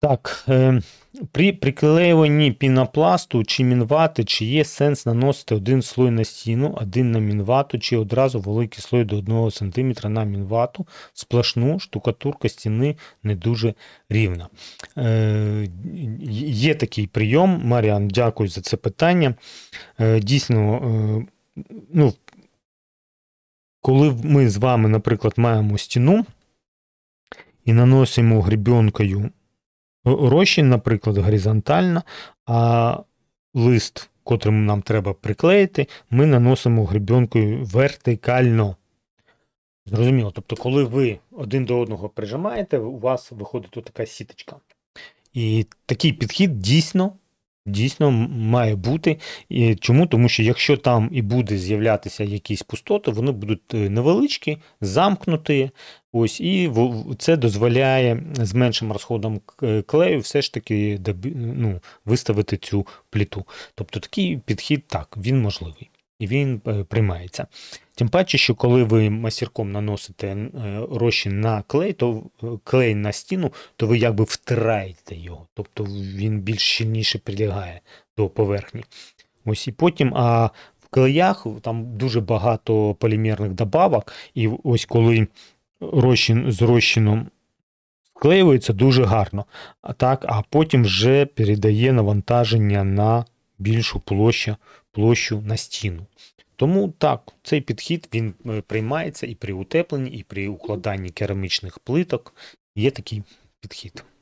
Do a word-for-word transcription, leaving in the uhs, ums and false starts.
Так, е, при приклеюванні пінопласту чи мінвати, чи є сенс наносити один слой на стіну, один на мінвату, чи одразу великий слой до одного сантиметра на мінвату, сплошну штукатурка стіни не дуже рівна. Е, Є такий прийом, Маріан, дякую за це питання. Е, Дійсно, е, ну, коли ми з вами, наприклад, маємо стіну і наносимо гребенкою розчин, наприклад, горизонтально, а лист, котрим нам треба приклеїти, ми наносимо гребенкою вертикально. Зрозуміло, тобто, коли ви один до одного прижимаєте, у вас виходить така сіточка. І такий підхід дійсно, дійсно має бути. І чому? Тому що якщо там і буде з'являтися якісь пустоти, вони будуть невеличкі, замкнуті, ось, і це дозволяє з меншим розходом клею все ж таки ну, виставити цю плиту. Тобто такий підхід, так, він можливий. І він приймається. Тим паче, що коли ви масірком наносите розчин на клей, то клей на стіну, то ви якби втираєте його. Тобто він більш щільніше прилягає до поверхні. Ось і потім, а в клеях там дуже багато полімерних добавок, і ось коли розчин з розчином склеюється, дуже гарно. А так, а потім вже передає навантаження на більшу площу, площу на стіну. Тому так, цей підхід, він приймається і при утепленні, і при укладанні керамічних плиток. Є такий підхід.